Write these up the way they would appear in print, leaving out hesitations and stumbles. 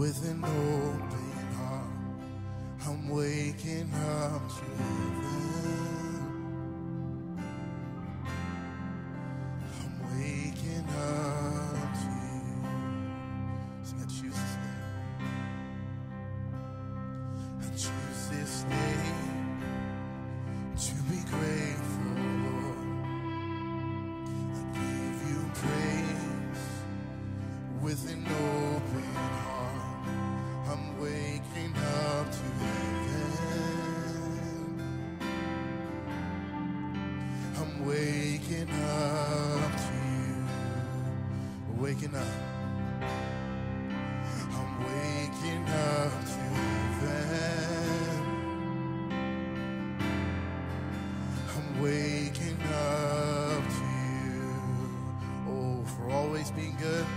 with an open heart. I'm waking up to heaven. I'm waking up to you. Sing, I choose this day. I choose this day to be grateful, Lord. I give you praise with an open heart. I'm waking up to heaven. I'm waking up to you. We're waking up. I'm waking up to heaven. I'm waking up to you. Oh, for always being good.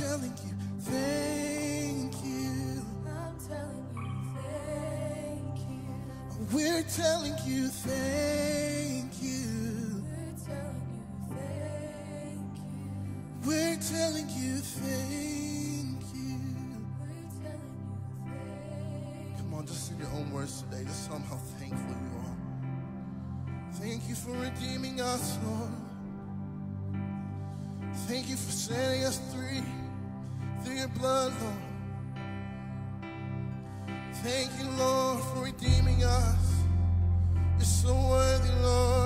telling you thank you. I'm telling you thank you. We're telling you thank you. We're telling you thank you. We're telling you thank you. We're telling you thank Come on, just in your own words today, just tell them how thankful you are. Thank you for redeeming us, Lord. Thank you for setting us free through your blood, Lord. Thank you, Lord, for redeeming us. You're so worthy, Lord.